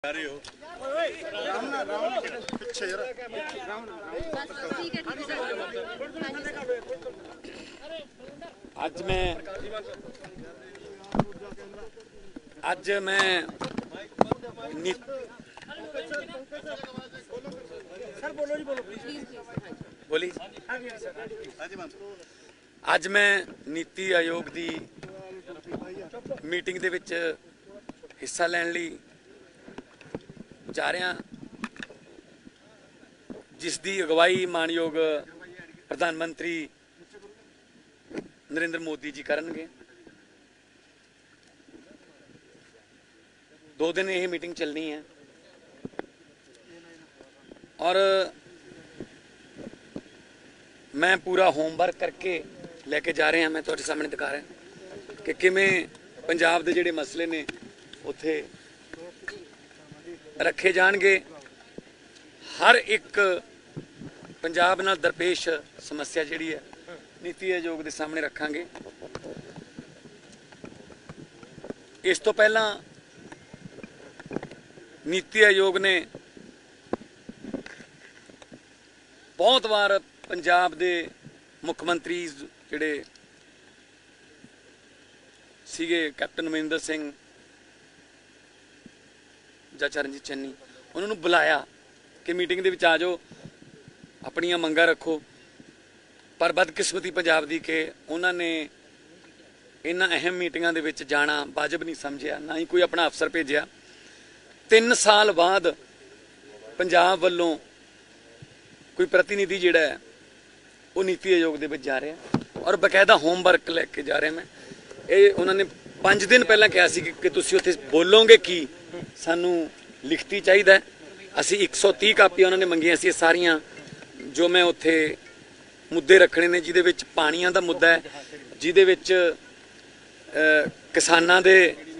आज मैं आज मैं नीति आयोग की मीटिंग दे विच हिस्सा लैण लई जा रहा, जिसकी अगवाई मानयोग प्रधानमंत्री नरेंद्र मोदी जी करनगे। 2 दिन यह मीटिंग चलनी है और मैं पूरा होमवर्क करके लेके जा रहा। मैं तुहाडे सामने दिखा रहा कि किवें पंजाब दे जिहड़े मसले ने उत्थे रखे जाणगे। हर एक पंजाब नाल दरपेश समस्या जिहड़ी है नीति आयोग के सामने रखांगे। इस तो पहला नीति आयोग ने बहुत बार पंजाब के मुख्यमंत्री जिहड़े सीगे कैप्टन अमरिंदर सिंह या चरणजीत चन्नी उन्होंने बुलाया कि मीटिंग दे विच आ जाओ, अपनियां मंगां रखो। पर बदकिस्मती पंजाब दी कि उन्होंने इन्हां अहम मीटिंगां दे विच जाना वाजिब नहीं समझिया, ना ही कोई अपना अफसर भेजिया। 3 साल बाद पंजाब वल्लों कोई प्रतिनिधि जिहड़ा है वो नीति आयोग दे विच जा रहा और बकायदा होमवर्क लैके जा रहा। मैं ये उन्होंने 5 दिन पहला कहा सी कि तुसीं उत्थे बोलोगे की सानू लिखती चाहिए। असी 130 कापियां उन्होंने मंगियां सी सारियां, जो मैं उत्थे मुद्दे रखने ने, जिहदे विच पानियां दा मुद्दा है, जिहदे विच किसानां दे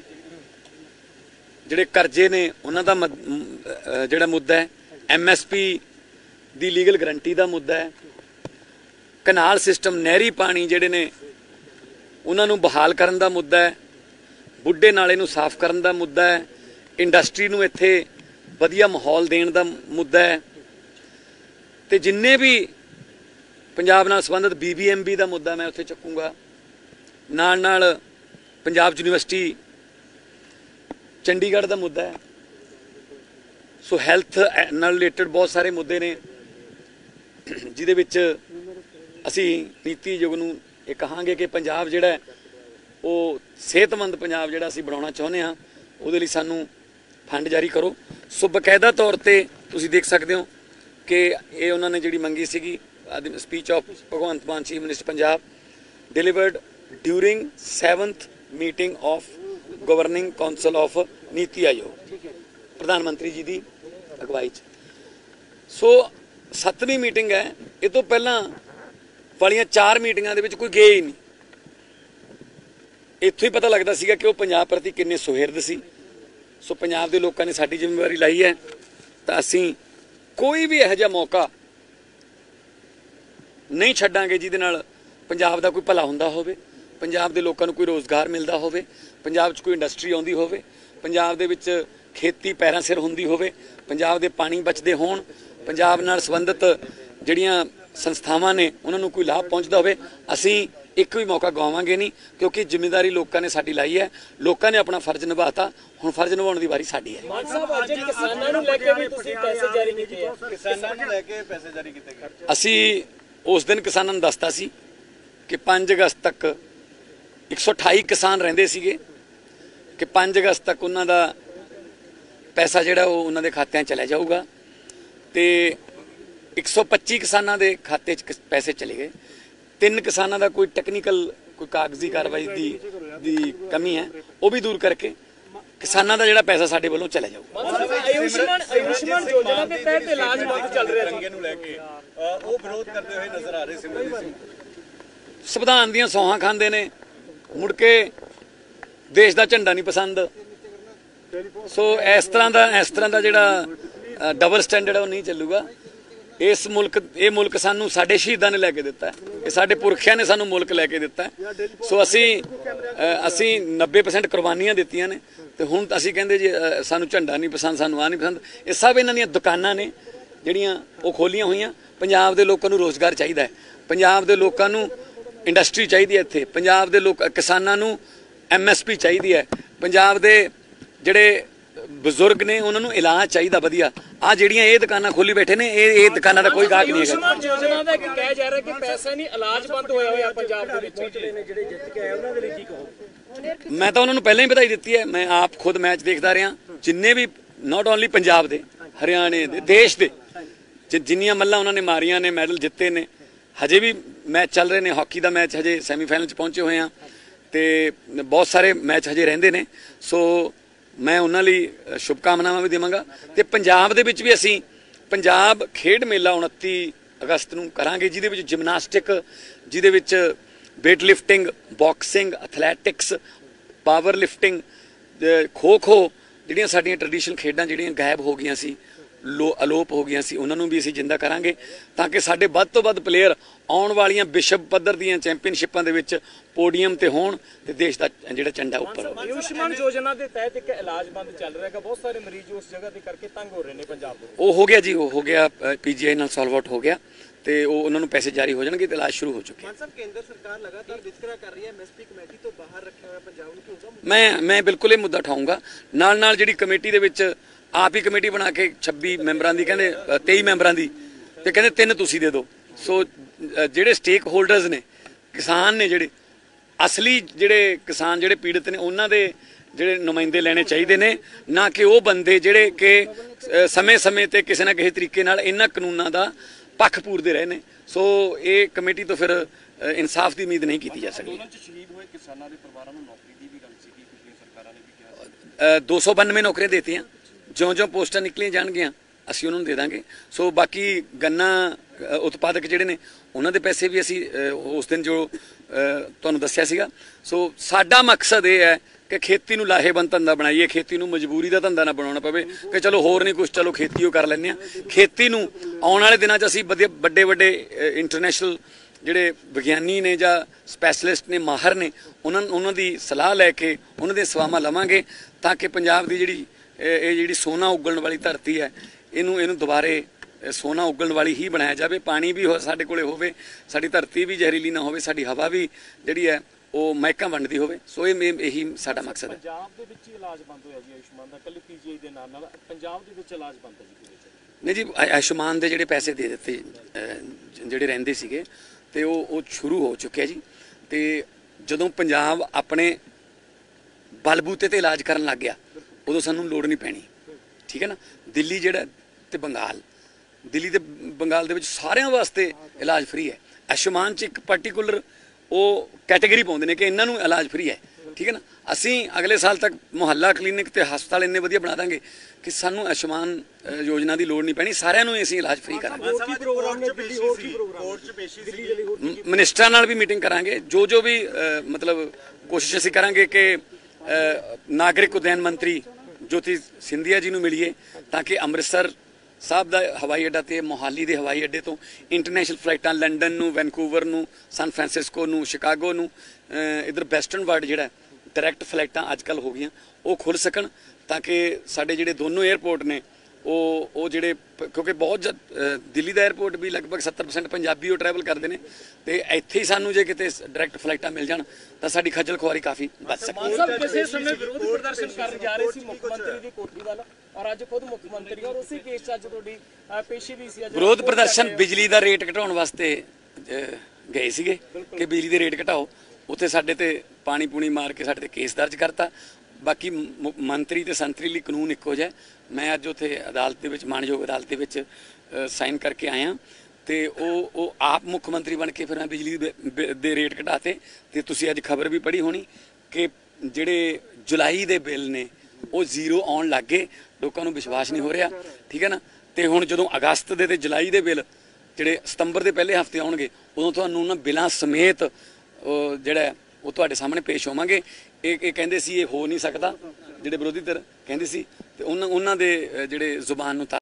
जिहड़े करजे ने उन्हां दा जिहड़ा मुद्दा है, MSP दी लीगल गारंटी दा मुद्दा है, कनाल सिस्टम नहरी पानी जिहड़े ने उन्हां नूं बहाल करन दा मुद्दा है, बुढ़े नाले नूं साफ करन दा मुद्दा है, इंडस्ट्री नूं इत्थे वधिया माहौल देण दा मुद्दा है, ते जिन्ने भी पंजाब नाल संबंधित BBMB दा मुद्दा मैं उत्थे चुकूंगा। नाल नाल पंजाब यूनिवर्सिटी चंडीगढ़ दा मुद्दा है। सो हैल्थ नाल रिलेटेड बहुत सारे मुद्दे ने जिहदे विच असी नीति आयोग नूं ये कहांगे कि पंजाब जिहड़ा है वो सेहतमंद पंजाब जिहड़ा असी बनाउणा चाहुंदे हां, उहदे लई सानूं फंड जारी करो। सो बकायदा तौर पर तुसीं देख सकते हो कि ये उन्होंने जिहड़ी मंगी सीगी speech of Bhagwant Mann chief minister Punjab delivered during 7th meeting of governing council of NITI Aayog, प्रधानमंत्री जी की अगवाई च। सो 7वीं मीटिंग है। ये तो पहला वालियां 4 मीटिंगां दे विच कोई गए ही नहीं। इत्थों ही पता लगता सीगा कि वो पंजाब प्रति किन्ने सुहिरद सी। सो पंजाब दे लोकां ने साडी जिम्मेवारी लाई है, तो असीं कोई भी इहो जिहा मौका नहीं छड्डांगे जिहदे नाल पंजाब दा कोई भला हुंदा होवे, पंजाब दे लोकां नूं कोई रोज़गार मिलदा होवे, पंजाब च कोई इंडस्ट्री आउंदी होवे, पंजाब दे विच खेती पैरां सिर हुंदी होवे, पंजाब दे पानी बचदे होण, पंजाब नाल संबंधित जिहड़ियां संस्थावां ने उन्हां नूं कोई लाभ पहुंचदा होवे। असीं एक भी मौका गवावांगे नहीं, क्योंकि जिम्मेदारी लोगों ने साडी लाई है। लोगों ने अपना फर्ज निभाता, हुण फर्ज निभाउण दी वारी साडी है। असीं उस दिन किसानां नूं दसता सी कि 5 अगस्त तक 128 किसान रहिंदे सीगे कि 5 अगस्त तक उन्हां दा पैसा जिहड़ा वो उन्हां दे खात्यां चला जाऊगा, ते 125 किसानां दे खाते च पैसे चले गए। 3 किसानां दा कोई टैक्नीकल कोई कागजी कार्रवाई दी कमी है, वो भी दूर करके किसानां दा जिहड़ा पैसा साडे वल्लों चला जाऊ। आयुष्मान योजना के तहत इलाज मुफ्त चल रहा है, नूं लैके ਉਹ ਵਿਰੋਧ ਕਰਦੇ ਹੋਏ ਨਜ਼ਰ ਆ ਰਹੇ ਸਿਮਰਜੀਤ ਸਿੰਘ। संविधान ਦੀਆਂ ਸੌਹਾਂ ਖਾਂਦੇ ਨੇ, ਮੁੜ ਕੇ देश ਦਾ ਝੰਡਾ नहीं पसंद। सो इस तरह का जिहड़ा डबल स्टैंडर्ड है वो नहीं चलूगा। ਇਸ ਮੁਲਕ ਸਾਨੂੰ ਸਾਡੇ ਸ਼ਹੀਦਾਂ ਨੇ ਲੈ ਕੇ ਦਿੱਤਾ ਹੈ, ਇਹ ਸਾਡੇ ਪੁਰਖਿਆਂ ਨੇ ਸਾਨੂੰ ਮੁਲਕ ਲੈ ਕੇ ਦਿੱਤਾ ਹੈ। ਸੋ ਅਸੀਂ 90% ਕੁਰਬਾਨੀਆਂ ਦਿੱਤੀਆਂ ਨੇ ਤੇ ਹੁਣ ਅਸੀਂ ਕਹਿੰਦੇ ਜੀ ਸਾਨੂੰ ਝੰਡਾ ਨਹੀਂ ਪਸੰਦ, ਸਾਨੂੰ ਆ ਨਹੀਂ ਪਸੰਦ। ਇਹ ਸਭ ਇਹਨਾਂ ਦੀਆਂ ਦੁਕਾਨਾਂ ਨੇ ਜਿਹੜੀਆਂ ਉਹ ਖੋਲੀਆਂ ਹੋਈਆਂ। ਪੰਜਾਬ ਦੇ ਲੋਕਾਂ ਨੂੰ ਰੋਜ਼ਗਾਰ ਚਾਹੀਦਾ ਹੈ, ਪੰਜਾਬ ਦੇ ਲੋਕਾਂ ਨੂੰ ਇੰਡਸਟਰੀ ਚਾਹੀਦੀ ਹੈ, ਇੱਥੇ ਪੰਜਾਬ ਦੇ ਕਿਸਾਨਾਂ ਨੂੰ MSP ਚਾਹੀਦੀ ਹੈ, ਪੰਜਾਬ ਦੇ ਜਿਹੜੇ ਬਜ਼ੁਰਗ ਨੇ ਉਹਨਾਂ ਨੂੰ ਇਲਾਜ ਚਾਹੀਦਾ ਵਧੀਆ। ਆ ਜਿਹੜੀਆਂ ਇਹ ਦੁਕਾਨਾਂ ਖੋਲੀ ਬੈਠੇ ਨੇ, ਇਹ ਦੁਕਾਨਾਂ ਦਾ ਕੋਈ ਗਾਹਕ ਨਹੀਂ ਹੈਗਾ। ਆਯੁਸ਼ਮਾਨ ਯੋਜਨਾ ਦਾ ਕਿਹਾ ਜਾ ਰਿਹਾ ਕਿ ਪੈਸਾ ਨਹੀਂ, ਇਲਾਜ ਬੰਦ ਹੋਇਆ ਪੰਜਾਬ ਦੇ ਵਿੱਚ। ਜਿਹੜੇ ਜਿੱਤ ਕੇ ਆਏ ਉਹਨਾਂ ਦੇ ਲਈ ਕੀ ਕਹੋ? ਮੈਂ ਤਾਂ ਉਹਨਾਂ ਨੂੰ ਪਹਿਲਾਂ ਹੀ ਵਧਾਈ ਦਿੱਤੀ ਹੈ। ਮੈਂ ਆਪ ਖੁਦ ਮੈਚ ਦੇਖਦਾ ਰਿਹਾ, ਜਿੰਨੇ ਵੀ ਨਾਟ ਓਨਲੀ ਪੰਜਾਬ ਦੇ, ਹਰਿਆਣੇ ਦੇ, ਦੇਸ਼ ਦੇ ਜਿੰਨੀਆਂ ਮੱਲਾਂ ਉਹਨਾਂ ਨੇ ਮਾਰੀਆਂ ਨੇ, ਮੈਡਲ ਜਿੱਤੇ ਨੇ। ਹਜੇ ਵੀ ਮੈਚ ਚੱਲ ਰਹੇ ਨੇ, ਹਾਕੀ ਦਾ ਮੈਚ ਹਜੇ ਸੈਮੀਫਾਈਨਲ 'ਚ ਪਹੁੰਚੇ ਹੋਏ ਆ ਤੇ ਬਹੁਤ ਸਾਰੇ ਮੈਚ ਹਜੇ ਰਹਿੰਦੇ ਨੇ। ਸੋ ਮੈਂ ਉਹਨਾਂ ਲਈ ਸ਼ੁਭਕਾਮਨਾਵਾਂ ਵੀ ਦੇਵਾਂਗਾ। ਤੇ ਪੰਜਾਬ ਦੇ ਵਿੱਚ ਵੀ ਅਸੀਂ ਪੰਜਾਬ ਖੇਡ ਮੇਲਾ 29 ਅਗਸਤ ਨੂੰ ਕਰਾਂਗੇ, ਜਿਹਦੇ ਵਿੱਚ ਜਿਮਨਾਸਟਿਕ, ਜਿਹਦੇ ਵਿੱਚ weight lifting, boxing, athletics, power lifting, kho-kho, ਜਿਹੜੀਆਂ ਸਾਡੀਆਂ ਟ੍ਰੈਡੀਸ਼ਨਲ ਖੇਡਾਂ ਜਿਹੜੀਆਂ ਗਾਇਬ ਹੋ ਗਈਆਂ ਸੀ, ਅਲੋਪ ਹੋ ਗਈਆਂ ਸੀ, ਉਹਨਾਂ ਨੂੰ ਵੀ ਅਸੀਂ ਜਿੰਦਾ ਕਰਾਂਗੇ ਤਾਂ ਕਿ ਸਾਡੇ ਵੱਧ ਤੋਂ ਵੱਧ ਪਲੇਅਰ ਆਉਣ ਵਾਲੀਆਂ ਵਿਸ਼ਵ ਪੱਧਰ ਦੀਆਂ ਚੈਂਪੀਅਨਸ਼ਿਪਾਂ ਦੇ ਵਿੱਚ ਪੋਡੀਅਮ ਤੇ ਹੋਣ ਤੇ ਦੇਸ਼ ਦਾ ਜਿਹੜਾ ਝੰਡਾ ਉੱਪਰ ਹੋਵੇ। ਆਯੁਸ਼ਮਾਨ ਯੋਜਨਾ ਦੇ ਤਹਿਤ ਇੱਕ ਇਲਾਜ ਬੰਦ ਚੱਲ ਰਿਹਾ ਹੈ, ਬਹੁਤ ਸਾਰੇ ਮਰੀਜ਼ ਉਸ ਜਗ੍ਹਾ ਤੇ ਕਰਕੇ ਤੰਗ ਹੋ ਰਹੇ ਨੇ ਪੰਜਾਬ ਦੇ। ਉਹ ਹੋ ਗਿਆ ਜੀ, ਉਹ ਹੋ ਗਿਆ, PGI ਨਾਲ ਸੋਲਵ ਆਊਟ ਹੋ ਗਿਆ ਤੇ ਉਹ ਉਹਨਾਂ ਨੂੰ ਪੈਸੇ ਜਾਰੀ ਹੋ ਜਾਣਗੇ ਤੇ ਇਲਾਜ ਸ਼ੁਰੂ ਹੋ ਚੁੱਕਿਆ। ਮਾਨ ਸਾਹਿਬ, ਕੇਂਦਰ ਸਰਕਾਰ ਲਗਾਤਾਰ ਵਿਤਕਰਾ ਕਰ ਰਹੀ ਹੈ, MSP ਕਮੇਟੀ ਤੋਂ ਬਾਹਰ ਰੱਖਿਆ ਹੋਇਆ ਪੰਜਾਬ ਨੂੰ, ਕਿਉਂ? ਮੈਂ ਬਿਲਕੁਲ ਇਹ ਮੁੱਦਾ ਉਠਾਊਂਗਾ। ਨਾਲ ਜਿਹੜੀ ਕਮੇਟੀ ਦੇ ਵਿੱਚ ਆਪ ਹੀ ਕਮੇਟੀ ਬਣਾ ਕੇ 26 ਮੈਂਬਰਾਂ ਦੀ, ਕਹਿੰਦੇ 23 ਮੈਂਬਰਾਂ ਦੀ, ਤੇ ਕਹਿੰਦੇ 3 ਤੁਸੀਂ ਦੇ ਦਿਓ। ਸੋ ਜਿਹੜੇ ਸਟੇਕ ਹੋਲਡਰਸ ਨੇ, ਕਿਸਾਨ ਨੇ, ਜਿਹੜੇ ਅਸਲੀ ਜਿਹੜੇ ਕਿਸਾਨ ਜਿਹੜੇ ਪੀੜਤ ਨੇ, ਉਹਨਾਂ ਦੇ ਜਿਹੜੇ ਨੁਮਾਇੰਦੇ ਲੈਣੇ ਚਾਹੀਦੇ ਨੇ, ਨਾ ਕਿ ਉਹ ਬੰਦੇ ਜਿਹੜੇ ਕਿ ਸਮੇਂ-ਸਮੇਂ ਤੇ ਕਿਸੇ ਨਾ ਕਿਸੇ ਤਰੀਕੇ ਨਾਲ ਇਹਨਾਂ ਕਾਨੂੰਨਾਂ ਦਾ ਪੱਖ ਪੂਰਦੇ ਰਹੇ ਨੇ। ਸੋ ਇਹ ਕਮੇਟੀ ਤੋਂ ਫਿਰ ਇਨਸਾਫ ਦੀ ਉਮੀਦ ਨਹੀਂ ਕੀਤੀ ਜਾ ਸਕਦੀ। 292 ਨੌਕਰੀਆਂ ਦੇਤੀਆਂ, ਜਿਉਂ-ਜਿਉਂ ਪੋਸਟਾਂ ਨਿਕਲੀਆਂ ਜਾਣਗੀਆਂ ਅਸੀਂ ਉਹਨਾਂ ਨੂੰ ਦੇ ਦਾਂਗੇ। ਸੋ ਬਾਕੀ ਗੰਨਾ ਉਤਪਾਦਕ ਜਿਹੜੇ ਨੇ ਉਹਨਾਂ ਦੇ ਪੈਸੇ ਵੀ ਅਸੀਂ ਉਸ ਦਿਨ ਜੋ ਤੁਹਾਨੂੰ ਦੱਸਿਆ ਸੀਗਾ। ਸੋ ਸਾਡਾ ਮਕਸਦ ਇਹ ਹੈ ਕਿ ਖੇਤੀ ਨੂੰ ਲਾਹੇਵੰਦ ਧੰਦਾ ਬਣਾਈਏ, ਖੇਤੀ ਨੂੰ ਮਜਬੂਰੀ ਦਾ ਧੰਦਾ ਨਾ ਬਣਾਉਣਾ ਪਵੇ ਕਿ ਚਲੋ ਹੋਰ ਨਹੀਂ ਕੁਝ, ਚਲੋ ਖੇਤੀ ਉਹ ਕਰ ਲੈਂਦੇ ਹਾਂ। ਖੇਤੀ ਨੂੰ ਆਉਣ ਵਾਲੇ ਦਿਨਾਂ 'ਚ ਅਸੀਂ ਵੱਡੇ ਇੰਟਰਨੈਸ਼ਨਲ ਜਿਹੜੇ ਵਿਗਿਆਨੀ ਨੇ ਜਾਂ ਸਪੈਸ਼ਲਿਸਟ ਨੇ, ਮਾਹਰ ਨੇ, ਉਹਨਾਂ ਦੀ ਸਲਾਹ ਲੈ ਕੇ ਉਹਨਾਂ ਦੀਆਂ ਸੇਵਾਵਾਂ ਲਵਾਂਗੇ ਤਾਂ ਕਿ ਪੰਜਾਬ ਦੀ ਜਿਹੜੀ ਸੋਨਾ ਉਗਲਣ ਵਾਲੀ ਧਰਤੀ ਹੈ, ਇਹਨੂੰ ਦੁਬਾਰੇ ਸੋਨਾ ਉਗਲਣ ਵਾਲੀ ਹੀ ਬਣਾਇਆ ਜਾਵੇ। ਪਾਣੀ ਵੀ ਸਾਡੇ ਕੋਲੇ ਹੋਵੇ, ਸਾਡੀ ਧਰਤੀ ਵੀ ਜ਼ਹਿਰੀਲੀ ਨਾ ਹੋਵੇ, ਸਾਡੀ ਹਵਾ ਵੀ ਜਿਹੜੀ ਹੈ ਉਹ ਮਹਿਕਾਂ ਵੰਡਦੀ ਹੋਵੇ। ਸੋ ਇਹੀ ਸਾਡਾ ਮਕਸਦ ਹੈ। ਪੰਜਾਬ ਦੇ ਵਿੱਚ ਹੀ ਇਲਾਜ ਬੰਦ ਹੋਇਆ ਜੀ ਆਯੁਸ਼ਮਾਨ ਦਾ, ਕੱਲੀ PGI ਦੇ ਨਾਲ ਪੰਜਾਬ ਦੇ ਵਿੱਚ ਇਲਾਜ ਬੰਦ ਹੈ ਜੀ? ਨਹੀਂ ਜੀ, ਆਯੁਸ਼ਮਾਨ ਦੇ ਜਿਹੜੇ ਪੈਸੇ ਦੇ ਦਿੱਤੇ ਜਿਹੜੇ ਰਹਿੰਦੇ ਸੀਗੇ ਤੇ ਉਹ ਸ਼ੁਰੂ ਹੋ ਚੁੱਕਿਆ ਜੀ। ਤੇ ਜਦੋਂ ਪੰਜਾਬ ਆਪਣੇ ਬਲਬੂਤੇ ਤੇ ਇਲਾਜ ਕਰਨ ਲੱਗ ਗਿਆ, ਉਦੋਂ ਸਾਨੂੰ ਲੋੜ ਨਹੀਂ ਪੈਣੀ, ਠੀਕ ਹੈ ਨਾ। ਦਿੱਲੀ ਜਿਹੜਾ ਤੇ ਦਿੱਲੀ ਤੇ ਬੰਗਾਲ ਦੇ ਵਿੱਚ ਸਾਰਿਆਂ ਵਾਸਤੇ ਇਲਾਜ ਫ੍ਰੀ ਹੈ। ਆਯੁਸ਼ਮਾਨ 'ਚ ਇੱਕ ਪਾਰਟੀਕੂਲਰ ਉਹ ਕੈਟੇਗਰੀ ਪਾਉਂਦੇ ਨੇ ਕਿ ਇਹਨਾਂ ਨੂੰ ਇਲਾਜ ਫ੍ਰੀ ਹੈ, ਠੀਕ ਹੈ ਨਾ। ਅਸੀਂ ਅਗਲੇ ਸਾਲ ਤੱਕ ਮੁਹੱਲਾ ਕਲੀਨਿਕ ਤੇ ਹਸਪਤਾਲ ਇੰਨੇ ਵਧੀਆ ਬਣਾ ਦਾਂਗੇ ਕਿ ਸਾਨੂੰ ਆਯੁਸ਼ਮਾਨ ਯੋਜਨਾ ਦੀ ਲੋੜ ਨਹੀਂ ਪੈਣੀ, ਸਾਰਿਆਂ ਨੂੰ ਅਸੀਂ ਇਲਾਜ ਫ੍ਰੀ ਕਰਾਂਗੇ। ਮਿਨਿਸਟਰਾਂ ਨਾਲ ਵੀ ਮੀਟਿੰਗ ਕਰਾਂਗੇ, ਜੋ ਵੀ ਮਤਲਬ ਕੋਸ਼ਿਸ਼ ਅਸੀਂ ਕਰਾਂਗੇ ਕਿ ਨਾਗਰਿਕ ਉਦਯਨ ਮੰਤਰੀ ਜੋਤੀ ਸਿੰਧੀਆ ਜੀ ਨੂੰ ਮਿਲੀਏ ਤਾਂ ਕਿ ਅੰਮ੍ਰਿਤਸਰ ਸਾਹਿਬ ਦਾ ਹਵਾਈ ਅੱਡਾ ਤੇ ਮੋਹਾਲੀ ਦੇ ਹਵਾਈ ਅੱਡੇ ਤੋਂ ਇੰਟਰਨੈਸ਼ਨਲ ਫਲਾਈਟਾਂ ਲੰਡਨ ਨੂੰ, ਵੈਨਕੂਵਰ ਨੂੰ, ਸਨ ਫਰਾਂਸਿਸਕੋ ਨੂੰ, ਸ਼ਿਕਾਗੋ ਨੂੰ, ਇਧਰ ਵੈਸਟਰਨ ਵਰਲਡ ਜਿਹੜਾ ਡਾਇਰੈਕਟ ਫਲਾਈਟਾਂ ਅੱਜ ਕੱਲ੍ਹ ਹੋ ਗਈਆਂ, ਉਹ ਖੁੱਲ੍ਹ ਸਕਣ ਤਾਂ ਕਿ ਸਾਡੇ ਜਿਹੜੇ ਦੋਨੋਂ 에ਅਰਪੋਰਟ ਨੇ ਉਹ ਜਿਹੜੇ, ਕਿਉਂਕਿ ਬਹੁਤ ਦਿੱਲੀ ਦਾ 에ਅਰਪੋਰਟ ਵੀ ਲਗਭਗ 70% ਪੰਜਾਬੀ ਉਹ ਟਰੈਵਲ ਕਰਦੇ ਨੇ ਤੇ ਇੱਥੇ ਹੀ ਸਾਨੂੰ ਜੇ ਕਿਤੇ ਡਾਇਰੈਕਟ ਫਲਾਈਟਾਂ ਮਿਲ ਜਾਣ ਤਾਂ ਸਾਡੀ ਖੱਜਲ ਖੁਆਰੀ ਕਾਫੀ ਬਚ ਸਕਦੀ ਹੈ। ਕਿਸੇ ਸਮੇਂ ਵਿਰੋਧ ਪ੍ਰਦਰਸ਼ਨ ਕਰਨ ਜਾ ਰਹੇ ਸੀ ਮੁੱਖ ਮੰਤਰੀ ਦੀ ਕੋਠੀ ਵੱਲ, ਔਰ ਅੱਜ ਖੁਦ ਮੁੱਖ ਮੰਤਰੀ ਔਰ ਉਸੇ ਕੇਸ 'ਚ ਅੱਜ ਤੁਹਾਡੀ ਪੇਸ਼ੀ ਵੀ ਸੀ। ਵਿਰੋਧ ਪ੍ਰਦਰਸ਼ਨ ਬਿਜਲੀ ਦਾ ਰੇਟ ਘਟਾਉਣ ਵਾਸਤੇ ਗਏ ਸੀਗੇ ਕਿ ਬਿਜਲੀ ਦੇ ਰੇਟ ਘਟਾਓ, ਉੱਥੇ ਸਾਡੇ ਤੇ ਪਾਣੀ ਪੂਣੀ ਮਾਰ ਕੇ ਸਾਡੇ ਤੇ ਕੇਸ ਦਰਜ ਕਰਤਾ। ਬਾਕੀ ਮੰਤਰੀ ਤੇ ਸੰਤਰੀ ਲਈ ਕਾਨੂੰਨ ਇੱਕੋ ਜਿਹਾ। ਮੈਂ ਅੱਜ ਉੱਥੇ ਅਦਾਲਤ ਦੇ ਵਿੱਚ, ਮਾਣਯੋਗ ਅਦਾਲਤ ਦੇ ਵਿੱਚ ਸਾਈਨ ਕਰਕੇ ਆਇਆ ਤੇ ਉਹ ਆਪ ਮੁੱਖ ਮੰਤਰੀ ਬਣ ਕੇ ਫਿਰ ਮੈਂ ਬਿਜਲੀ ਦੇ ਰੇਟ ਘਟਾਤੇ। ਤੇ ਤੁਸੀਂ ਅੱਜ ਖਬਰ ਵੀ ਪੜ੍ਹੀ ਹੋਣੀ ਕਿ ਜਿਹੜੇ ਜੁਲਾਈ ਦੇ ਬਿੱਲ ਨੇ ਉਹ ਜ਼ੀਰੋ ਆਉਣ ਲੱਗ ਗਏ, ਲੋਕਾਂ ਨੂੰ ਵਿਸ਼ਵਾਸ ਨਹੀਂ ਹੋ ਰਿਹਾ, ਠੀਕ ਹੈ ਨਾ। ਤੇ ਹੁਣ ਜਦੋਂ ਅਗਸਤ ਦੇ ਤੇ ਜੁਲਾਈ ਦੇ ਬਿੱਲ ਜਿਹੜੇ ਸਤੰਬਰ ਦੇ ਪਹਿਲੇ ਹਫ਼ਤੇ ਆਉਣਗੇ, ਉਦੋਂ ਤੁਹਾਨੂੰ ਉਹਨਾਂ ਬਿੱਲਾਂ ਸਮੇਤ ਜਿਹੜਾ ਉਹ ਤੁਹਾਡੇ ਸਾਹਮਣੇ ਪੇਸ਼ ਹੋਵਾਂਗੇ। ਇਹ ਕਹਿੰਦੇ ਸੀ ਇਹ ਹੋ ਨਹੀਂ ਸਕਦਾ, ਜਿਹੜੇ ਵਿਰੋਧੀ ਧਿਰ ਕਹਿੰਦੇ ਸੀ, ਤੇ ਉਹਨਾਂ ਦੇ ਜਿਹੜੇ ਜ਼ੁਬਾਨ ਨੂੰ